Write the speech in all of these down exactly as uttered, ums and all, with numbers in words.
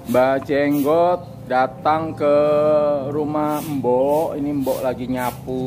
Mbak Jenggot datang ke rumah Mbok. Ini Mbok lagi nyapu.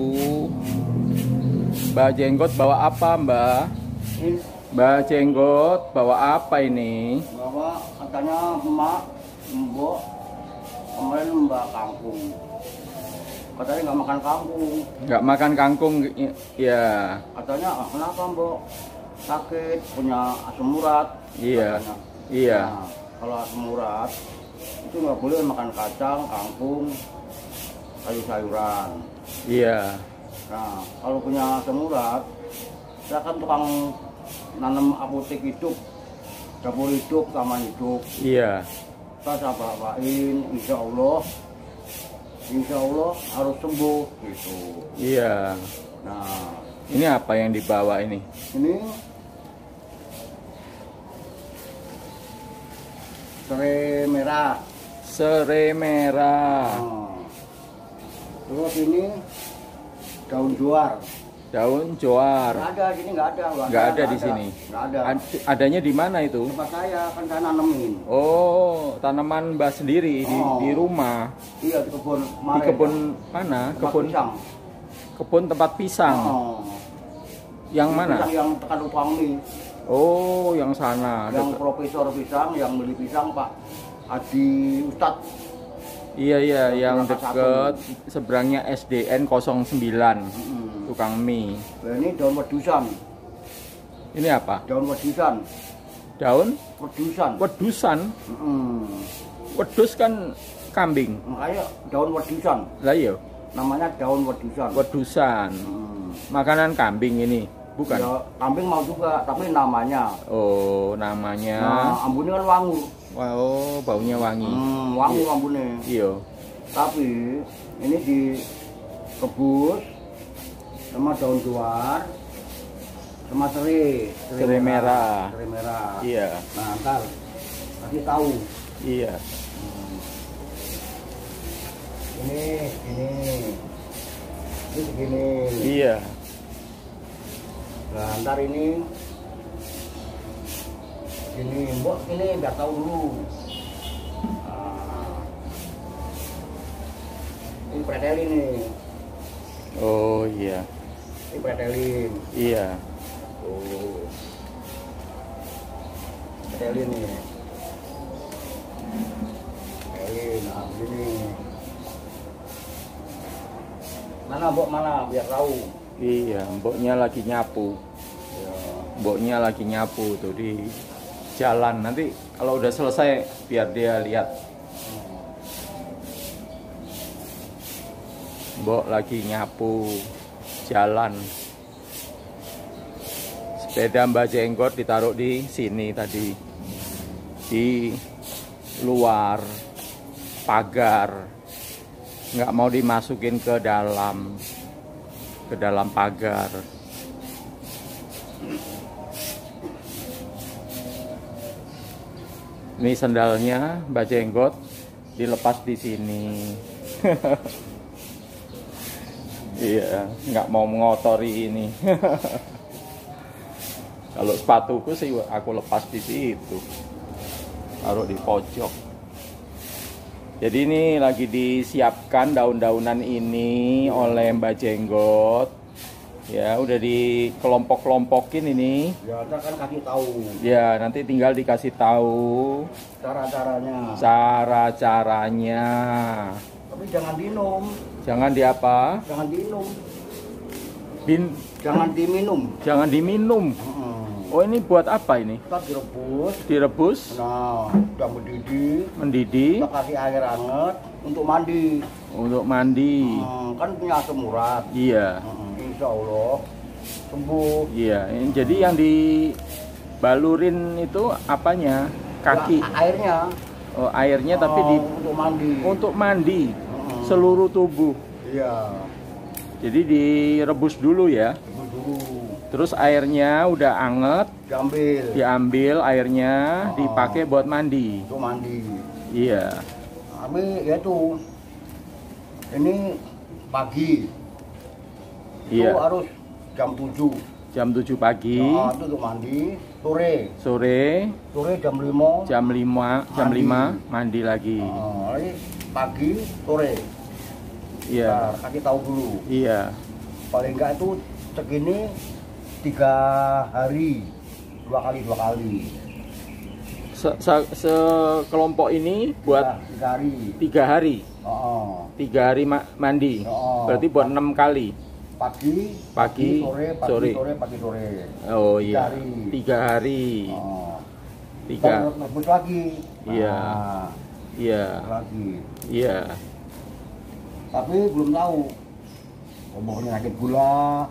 Mbak Jenggot bawa apa, Mbak? Ini Mbak Jenggot bawa apa ini? bawa katanya emak, mbok kemarin mbak kangkung. Katanya nggak makan kangkung. Nggak makan kangkung, ya. Katanya ah, kenapa mbok? Sakit, punya asam urat. Iya. Katanya. Iya. Nah, kalau asam urat itu nggak boleh makan kacang, kangkung, sayur-sayuran. Iya. Nah, kalau punya asam urat, saya kan tukang nanam apotek hidup, dapur hidup, taman hidup. Iya. Saya bawain, insya Allah, insya Allah harus sembuh gitu. Iya. Nah, Ini apa yang dibawa ini? ini serai merah. Serai merah. Nah, terus ini daun juar. Daun joar. Nggak ada, sini nggak ada. Nggak ada di sini. Nggak ada. Ad- adanya di mana itu? Tempat saya kan saya nanemin. Oh, tanaman Mbak sendiri di, Oh. di rumah. Iya di kebun. Di kemarin. kebun mana? Tempat Kebun pisang. kebun tempat pisang. Oh. Yang mana? Pisang yang tekan tukang mie. Oh, yang sana. Yang Deket- profesor pisang, yang beli pisang Pak Adi Ustad. Iya iya, yang Kelapa deket seberangnya S D N nol sembilan. Hmm. Tukang mie. Nah, ini daun wedusan. Ini apa? Daun wedusan. Daun Wedusan. wedusan. Hmm. Wedus kan kambing. Makanya daun wedusan. Lah iya, Namanya daun wedusan. wedusan. Hmm. Makanan kambing ini, bukan? Ya, kambing mau juga, tapi namanya. Oh, namanya. Nah, ambune kan wangi. Wow, baunya wangi. Hmm, wangi ambune. Iya. Tapi ini dikebus sama daun juar sama serai, Serai merah. serai merah. Iya. Nah, ntar kasih tahu. Iya. Hmm. Ini, ini, ini segini. Iya. Nah, ntar ini, ini, mbok ini biar tahu dulu. Nah, ini pretelin nih. Oh iya. Ini pretelin. Iya. Tuh. Pretelin nih. Pretelin, nah begini. Mana mbok mana biar tahu. Iya, mboknya lagi nyapu. Ya. Mboknya lagi nyapu tuh di jalan. Nanti kalau udah selesai biar dia lihat. Mbok lagi nyapu jalan. Sepeda Mbak Jenggot ditaruh di sini tadi. Di luar pagar. Nggak mau dimasukin ke dalam. Ke dalam pagar. Ini sendalnya Mbak Jenggot dilepas di sini. Iya, nggak mau mengotori ini. Kalau sepatuku sih aku lepas di situ, taruh di pojok. Jadi ini lagi disiapkan daun-daunan ini oleh Mbak Jenggot. Ya, udah dikelompok-kelompokin ini. Ya, ntar kan kasih tahu Ya, nanti tinggal dikasih tahu cara-caranya. cara-caranya. Tapi jangan diminum, Jangan di apa? jangan diminum, Bin, jangan diminum. jangan diminum. Hmm. Oh, ini buat apa ini? Kita direbus. Direbus, Nah, udah mendidih. mendidih Kita kasih air hangat untuk mandi. untuk mandi. Hmm, kan punya asam urat. Iya, Hmm, insya Allah sembuh. iya. Ini jadi yang dibalurin itu apanya? Kaki. Nah, airnya. Oh, airnya tapi di Oh, untuk mandi. untuk mandi Hmm. seluruh tubuh. Iya. Jadi direbus dulu ya. Rebus dulu. Terus airnya udah anget, Diambil. diambil airnya, Oh. dipakai buat mandi. Untuk mandi. Iya. Tapi ya itu. Ini pagi. Itu Iya. harus jam tujuh. Jam tujuh pagi. Nah, itu untuk mandi. sore. Sore. Sore jam lima. Jam lima, jam Mandi. lima mandi lagi. Oh, lagi pagi, sore. Iya. Nah, kasih tahu dulu. Iya. Paling enggak itu segini tiga hari, dua kali dua kali. Se se sekelompok ini buat Nah, tiga hari. tiga hari. Oh, Tiga hari ma mandi. Oh. Berarti buat enam kali. pagi, Pagi, sore, pagi, sore. sore, pagi, sore. Oh Tiga iya. hari. Tiga hari. Oh. Tiga. Ntar rebus lagi. Iya. Nah, Iya. lagi. Iya. Tapi belum tahu. Omongnya sakit gula,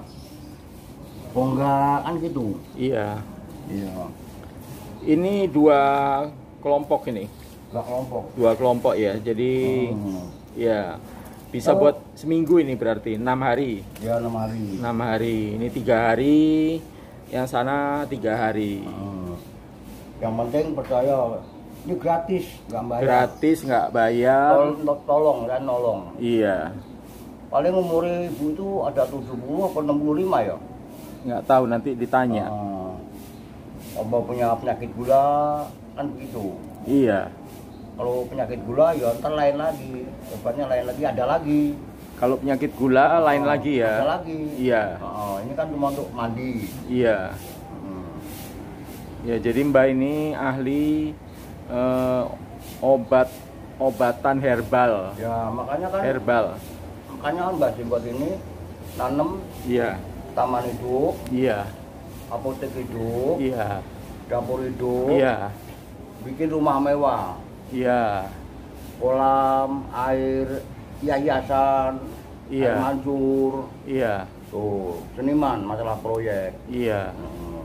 oh enggak, kan gitu. Iya. Iya. Ini dua kelompok ini. Dua kelompok. Dua kelompok ya. Jadi Hmm. ya bisa Kalau- buat seminggu ini berarti enam hari. Ya enam hari. Enam hari. Ini tiga hari. Yang sana tiga hari. Hmm. Yang penting percaya ini gratis, nggak bayar. Gratis nggak bayar. Tol- tolong dan nolong. Iya. Paling umur ibu itu ada tujuh puluh atau enam puluh lima ya. Nggak tahu nanti ditanya. Ah. Kalau punya penyakit gula kan begitu. Iya. Kalau penyakit gula ya ntar lain lagi, obatnya lain lagi, ada lagi. Kalau penyakit gula lain Ah, lagi ya. Ada lagi. Iya. Ah, ini kan cuma untuk mandi. Iya. Hmm. Ya jadi Mbak ini ahli eh, obat obatan herbal. Ya makanya kan, Herbal. makanya kan Mbak Jenggot ini nanam Iya. taman hidup, Iya. apotek hidup, Iya. dapur hidup, Iya. bikin rumah mewah, Iya. kolam, air, hiasan, Iya. air mancur. Iya. Tuh, seniman masalah proyek. Iya. Hmm.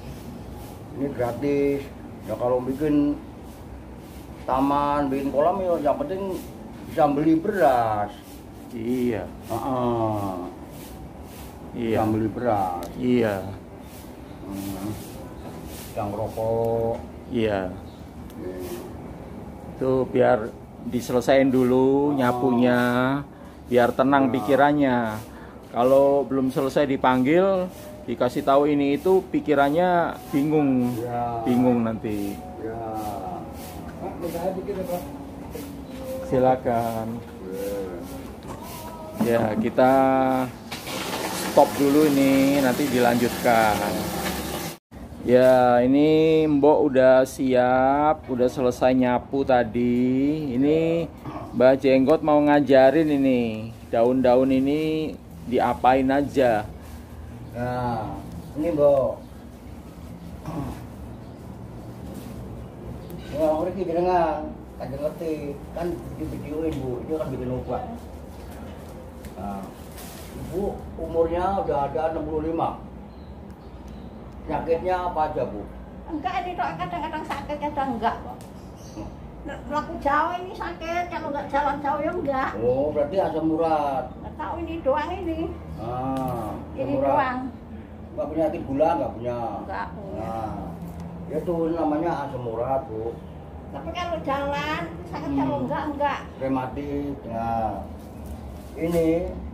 Ini gratis. Ya kalau bikin taman, bikin kolam ya yang penting bisa beli beras. Iya. Heeh. Iya. Bisa beli beras. Iya. Hmm. Yang rokok. Iya. Hmm. Itu biar diselesaikan dulu nyapunya, biar tenang pikirannya. Kalau belum selesai dipanggil, dikasih tahu ini itu, pikirannya bingung, Ya. bingung nanti. Ya. Pak, saya bikin ya, Pak. Silakan. Ya, kita stop dulu ini, nanti dilanjutkan. Ya, ini Mbok udah siap, udah selesai nyapu tadi. Ini Mbak Jenggot mau ngajarin ini, daun-daun ini diapain aja. Nah, ini Mbok. Ya, orang Riki dengan kan ngerti, kan di videoin Bu, ini kan bikin obat. Nah, Ibu umurnya udah ada enam puluh lima. Penyakitnya apa aja Bu? Enggak, ini tuh kadang-kadang sakit, kadang enggak kok. Melaku jauh ini sakit, kalau enggak jalan jauh ya enggak. Oh, berarti asam urat. Enggak tahu ini doang ini. Ah, asam Ini urat. doang. Nggak punya penyakit gula, nggak punya. Enggak punya. Nah, itu namanya asam urat Bu. Tapi kalau jalan sakit, Hmm. kalau enggak enggak. Rematik. Nah, ini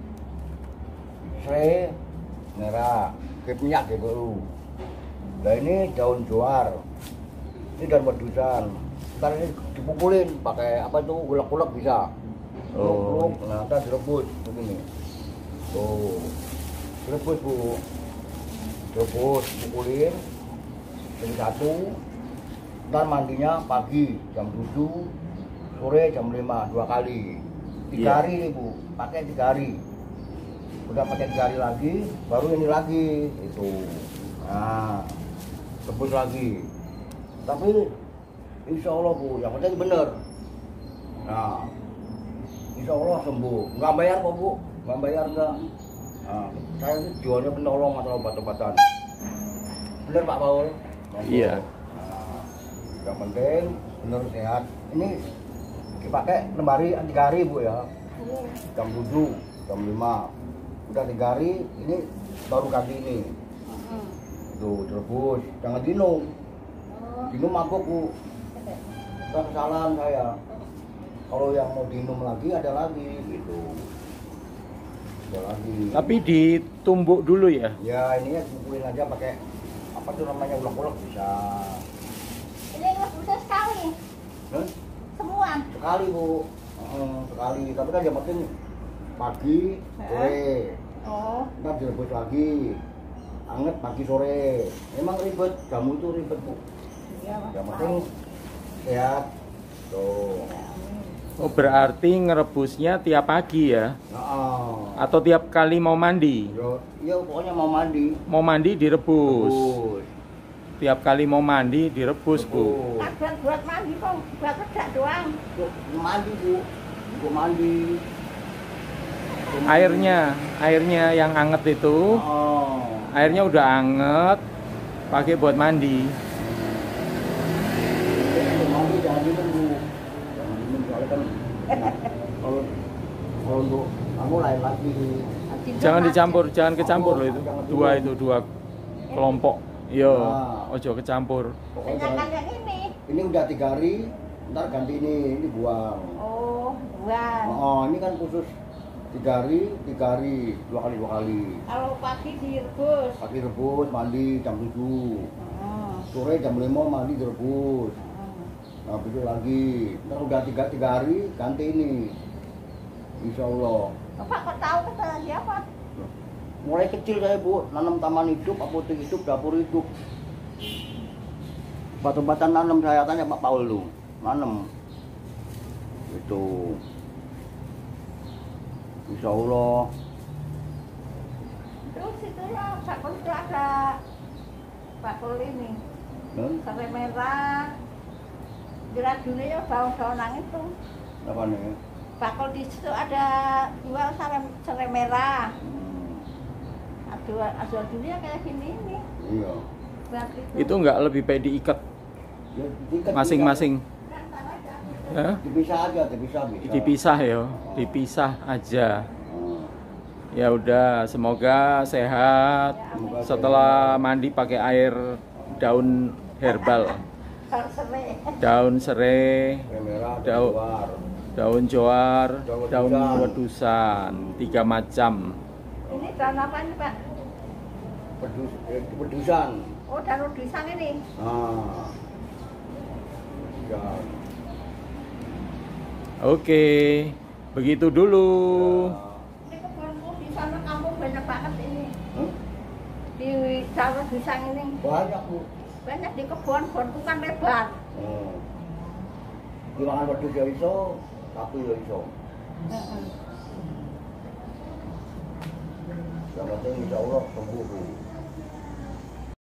serai merah, kepinyak gitu. Nah ini daun juar, ini daun berdusan. Ntar ini dipukulin pakai apa itu, ulek-ulek bisa. Oh. Ulek-ulek, nah ntar direbus begini. Tuh, direbus Bu. Direbus, pukulin jadi satu. Ntar mandinya pagi jam tujuh, sore jam lima, dua kali. Tiga Iya. hari nih Bu, pakai tiga hari. Udah pakai tiga hari lagi, baru ini lagi itu. Nah, rebus lagi. Tapi insya Allah Bu, yang penting bener. Nah, insya Allah sembuh. Nggak bayar kok Bu, nggak bayar nggak. Nah, saya ini jualnya penolong atau obat-obatan. Bener Pak Paul? Iya. Nah, yang penting bener sehat. Ini dipakai enam hari, tiga hari Bu ya. Jam tujuh, jam lima. Udah tiga hari, ini baru ganti ini. Mm-mm. Tuh, direbus, jangan dinum. Oh, Dinum mabuk Bu. Udah kesalahan saya. Kalau yang mau dinum lagi ada lagi gitu. Ada lagi. Tapi ditumbuk dulu ya. Ya ininya kumpulin aja pakai apa tuh namanya ulek-ulek bisa. Ini rebusnya sekali. Hah? Semua. Sekali bu, Heeh, sekali. Tapi kan yang penting pagi, sore. Oh. Ntar direbus lagi, anget pagi sore. Memang ribet, jamu itu ribet bu. Iya, Mas. Yang penting sehat. Tuh. Oh, berarti ngerebusnya tiap pagi ya? Nah, Atau tiap kali mau mandi? yo, iya pokoknya mau mandi. Mau mandi direbus. Rebus. Tiap kali mau mandi direbus, Bu. Kan buat buat mandi kok, buat kerja doang. Tuh, mandi bu, bu mandi. Airnya, airnya yang anget itu, Oh. airnya udah anget, pakai buat mandi. Untuk mandi jangan minum bu, jangan minum soalnya kan. Kalau kalau untuk kamu lain lagi. Jangan dicampur, jangan kecampur loh itu. Dua itu dua kelompok. Yo, Nah. ojo kecampur. Pokoknya Sedangkan jangan. yang ini. Ini udah tiga hari, ntar ganti ini, ini buang. Oh, buang. Oh, ini kan khusus tiga hari, tiga hari, dua kali dua kali. Kalau pagi direbus. Pagi rebus, mandi jam tujuh. Hmm. Sore jam lima mandi direbus. Hmm. Nah, besok lagi. Ntar udah tiga, tiga hari, ganti ini. Insya Allah. Bapak kok tahu kata siapa? Mulai kecil saya bu, nanam taman hidup, apotek hidup, dapur hidup. Batu-batan nanam saya tanya Pak Paul lu, nanam. Itu. Insya Allah. Terus itu ya, bakul itu ada bakul ini, Hmm? serai merah. Jeradunya ya daun-daunan itu. Apa nih? Bakul di situ ada jual serai, serai merah. Hmm. Ada ada dunia kayak gini ini. Iya. Buat itu. Itu nggak lebih baik diikat Ya, diikat- masing-masing? Hah? Dipisah aja, dipisah bisa. Dipisah ya, dipisah aja. Hmm. Ya udah, semoga sehat. Semoga Setelah mandi pakai air daun herbal, Kalau serai. daun serai, Serai merah, Daun. luar. daun joar, Daun daun wedusan. wedusan, tiga macam. Ini daun apa nih Pak? Pedus, eh, pedusan. Oh, daun udisan ini. Ah. Ya. Oke, begitu dulu. Ini kebunku di sana kampung banyak banget ini. Hmm? Di daun udisan ini Banyak bu. banyak di kebun, kebunku kan lebar. Hmm. Dimakan wedhus ya iso, tapi ya iso. Yang penting insya Allah sembuh bu.